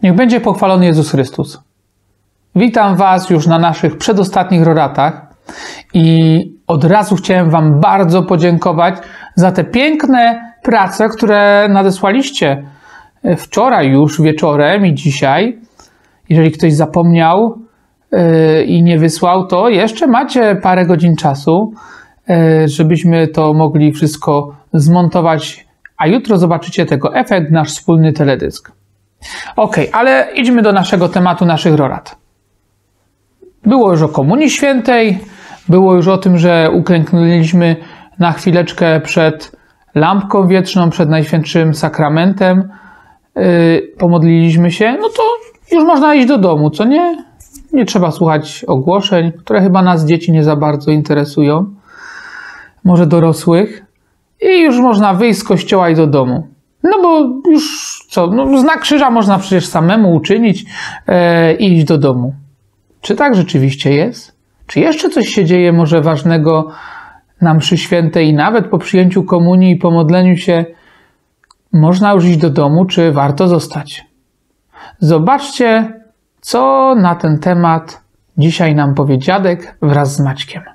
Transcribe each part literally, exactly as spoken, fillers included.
Niech będzie pochwalony Jezus Chrystus. Witam Was już na naszych przedostatnich roratach i od razu chciałem Wam bardzo podziękować za te piękne prace, które nadesłaliście wczoraj już wieczorem i dzisiaj. Jeżeli ktoś zapomniał yy, i nie wysłał, to jeszcze macie parę godzin czasu, yy, żebyśmy to mogli wszystko zmontować, a jutro zobaczycie tego efekt, nasz wspólny teledysk. Ok, ale idźmy do naszego tematu, naszych rorat. Było już o Komunii Świętej, było już o tym, że uklęknęliśmy na chwileczkę przed lampką wieczną, przed Najświętszym Sakramentem, yy, pomodliliśmy się, no to już można iść do domu, co nie? Nie trzeba słuchać ogłoszeń, które chyba nas dzieci nie za bardzo interesują, może dorosłych, i już można wyjść z kościoła i do domu. No bo już co, no znak krzyża można przecież samemu uczynić e, i iść do domu. Czy tak rzeczywiście jest? Czy jeszcze coś się dzieje może ważnego na mszy świętej i nawet po przyjęciu komunii i pomodleniu się można już iść do domu, czy warto zostać? Zobaczcie, co na ten temat dzisiaj nam powie dziadek wraz z Maćkiem.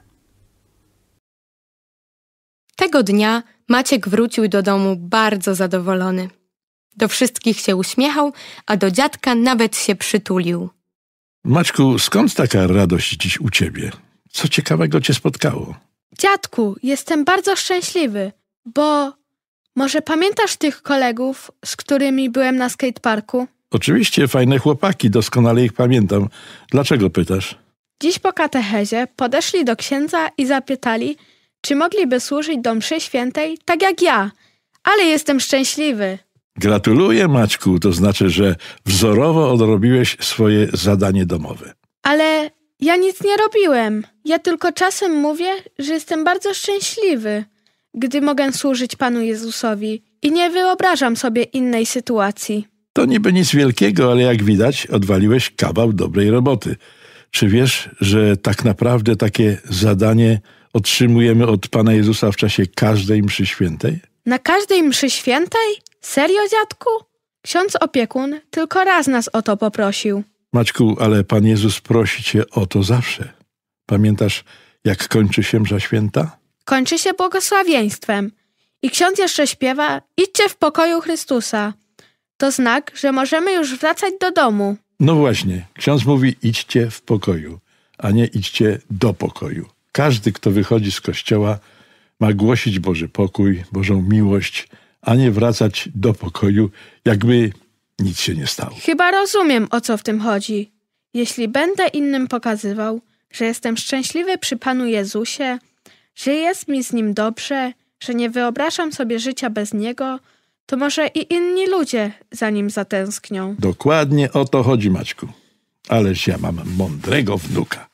Tego dnia Maciek wrócił do domu bardzo zadowolony. Do wszystkich się uśmiechał, a do dziadka nawet się przytulił. Maćku, skąd taka radość dziś u ciebie? Co ciekawego cię spotkało? Dziadku, jestem bardzo szczęśliwy, bo może pamiętasz tych kolegów, z którymi byłem na skateparku? Oczywiście, fajne chłopaki, doskonale ich pamiętam. Dlaczego pytasz? Dziś po katechezie podeszli do księdza i zapytali, czy mogliby służyć do mszy świętej tak jak ja, ale jestem szczęśliwy. Gratuluję, Maćku, to znaczy, że wzorowo odrobiłeś swoje zadanie domowe. Ale ja nic nie robiłem. Ja tylko czasem mówię, że jestem bardzo szczęśliwy, gdy mogę służyć Panu Jezusowi i nie wyobrażam sobie innej sytuacji. To niby nic wielkiego, ale jak widać, odwaliłeś kawał dobrej roboty. Czy wiesz, że tak naprawdę takie zadanie otrzymujemy od Pana Jezusa w czasie każdej mszy świętej? Na każdej mszy świętej? Serio, dziadku? Ksiądz opiekun tylko raz nas o to poprosił. Maćku, ale Pan Jezus prosi cię o to zawsze. Pamiętasz, jak kończy się msza święta? Kończy się błogosławieństwem. I ksiądz jeszcze śpiewa: idźcie w pokoju Chrystusa. To znak, że możemy już wracać do domu. No właśnie, ksiądz mówi idźcie w pokoju, a nie idźcie do pokoju. Każdy, kto wychodzi z kościoła, ma głosić Boży pokój, Bożą miłość, a nie wracać do pokoju, jakby nic się nie stało. Chyba rozumiem, o co w tym chodzi. Jeśli będę innym pokazywał, że jestem szczęśliwy przy Panu Jezusie, że jest mi z Nim dobrze, że nie wyobrażam sobie życia bez Niego, to może i inni ludzie za Nim zatęsknią. Dokładnie o to chodzi, Maćku. Ależ ja mam mądrego wnuka.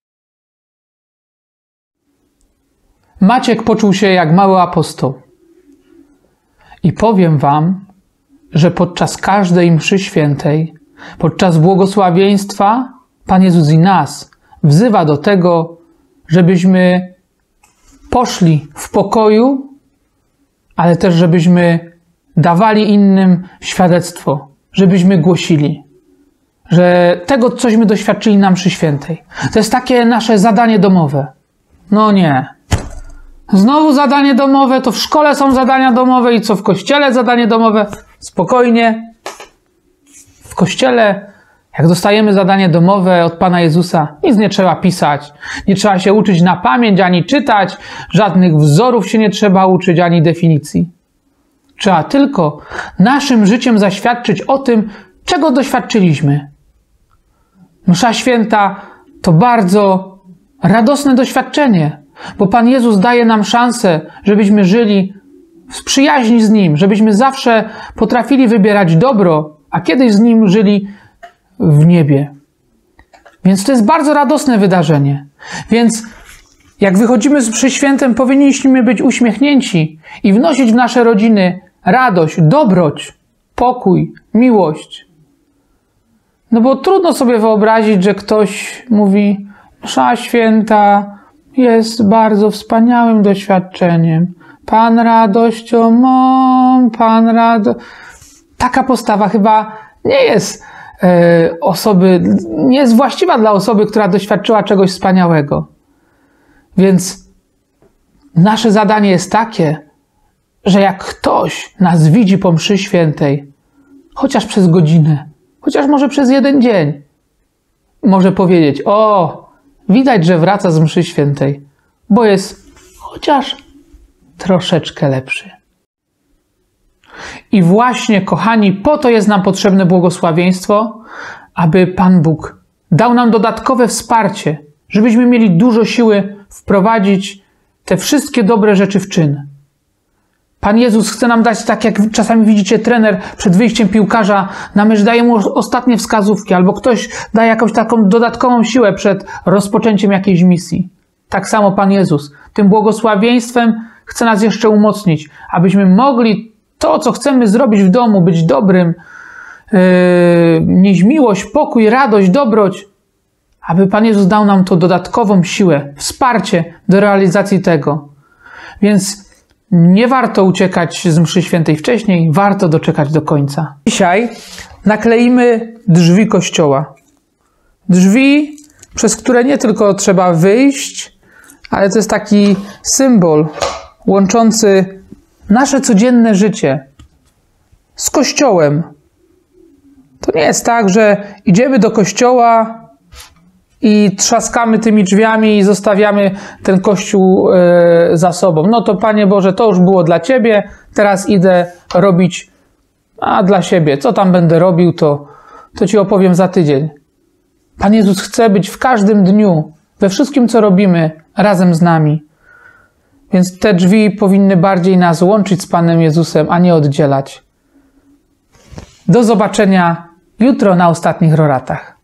Maciek poczuł się jak mały apostoł. I powiem Wam, że podczas każdej mszy świętej, podczas błogosławieństwa, Pan Jezus i nas wzywa do tego, żebyśmy poszli w pokoju, ale też żebyśmy dawali innym świadectwo, żebyśmy głosili, że tego, cośmy doświadczyli na mszy świętej. To jest takie nasze zadanie domowe. No nie. Znowu zadanie domowe, to w szkole są zadania domowe i co w kościele zadanie domowe? Spokojnie. W kościele, jak dostajemy zadanie domowe od Pana Jezusa, nic nie trzeba pisać. Nie trzeba się uczyć na pamięć, ani czytać. Żadnych wzorów się nie trzeba uczyć, ani definicji. Trzeba tylko naszym życiem zaświadczyć o tym, czego doświadczyliśmy. Msza święta to bardzo radosne doświadczenie, bo Pan Jezus daje nam szansę, żebyśmy żyli w przyjaźni z Nim, żebyśmy zawsze potrafili wybierać dobro, a kiedyś z Nim żyli w niebie. Więc to jest bardzo radosne wydarzenie. Więc jak wychodzimy z mszy świętej, powinniśmy być uśmiechnięci i wnosić w nasze rodziny radość, dobroć, pokój, miłość. No bo trudno sobie wyobrazić, że ktoś mówi: msza święta jest bardzo wspaniałym doświadczeniem. Pan radością mą, Pan rado... Taka postawa chyba nie jest e, osoby, nie jest właściwa dla osoby, która doświadczyła czegoś wspaniałego. Więc nasze zadanie jest takie, że jak ktoś nas widzi po mszy świętej, chociaż przez godzinę, chociaż może przez jeden dzień, może powiedzieć: o, widać, że wraca z mszy świętej, bo jest chociaż troszeczkę lepszy. I właśnie, kochani, po to jest nam potrzebne błogosławieństwo, aby Pan Bóg dał nam dodatkowe wsparcie, żebyśmy mieli dużo siły wprowadzić te wszystkie dobre rzeczy w czyn. Pan Jezus chce nam dać, tak jak czasami widzicie, trener przed wyjściem piłkarza na mecz daje mu ostatnie wskazówki, albo ktoś daje jakąś taką dodatkową siłę przed rozpoczęciem jakiejś misji. Tak samo Pan Jezus tym błogosławieństwem chce nas jeszcze umocnić, abyśmy mogli to, co chcemy zrobić w domu, być dobrym, yy, nieść miłość, pokój, radość, dobroć, aby Pan Jezus dał nam to dodatkową siłę, wsparcie do realizacji tego. Więc nie warto uciekać z mszy świętej wcześniej, warto doczekać do końca. Dzisiaj nakleimy drzwi kościoła. Drzwi, przez które nie tylko trzeba wyjść, ale to jest taki symbol łączący nasze codzienne życie z kościołem. To nie jest tak, że idziemy do kościoła i trzaskamy tymi drzwiami i zostawiamy ten kościół yy, za sobą. No to Panie Boże, to już było dla Ciebie, teraz idę robić a dla siebie. Co tam będę robił, to, to Ci opowiem za tydzień. Pan Jezus chce być w każdym dniu, we wszystkim, co robimy, razem z nami. Więc te drzwi powinny bardziej nas łączyć z Panem Jezusem, a nie oddzielać. Do zobaczenia jutro na ostatnich roratach.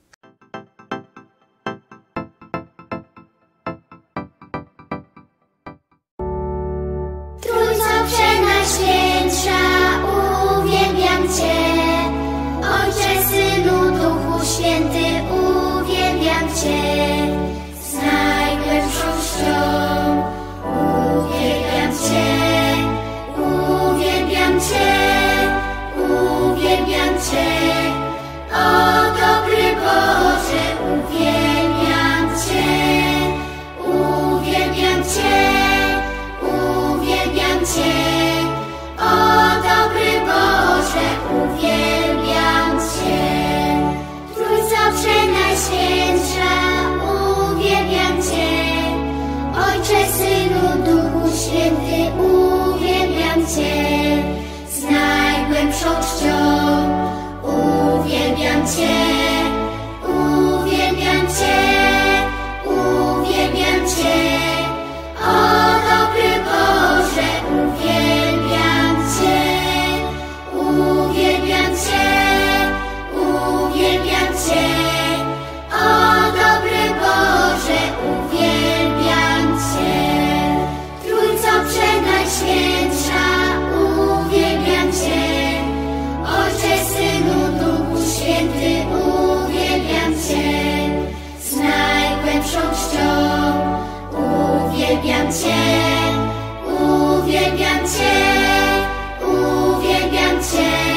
Trójco Przenajświętsza, uwielbiam Cię. Ojcze, Synu, Duchu Święty, uwielbiam Cię. Z najgłębszą czcią uwielbiam Cię, uwielbiam Cię, uwielbiam Cię. O dobry Boże, uwielbiam Cię, uwielbiam Cię, uwielbiam Cię. O dobry Boże, uwielbiam Cię. Trójco Przenajświętsza, uwielbiam Cię. Ojcze, Synu, Duchu Święty, uwielbiam Cię. Z najgłębszą czcią uwielbiam Cię, uwielbiam Cię, uwielbiam Cię. O dobry Boże, uwielbiam Cię, uwielbiam Cię, uwielbiam Cię. O dobry Boże, uwielbiam Cię. Trójco Przenajświętsza, uwielbiam Cię. Ojcze, Synu, Duchu Święty, uwielbiam Cię. Z najgłębszą czcią uwielbiam Cię, uwielbiam Cię, uwielbiam Cię.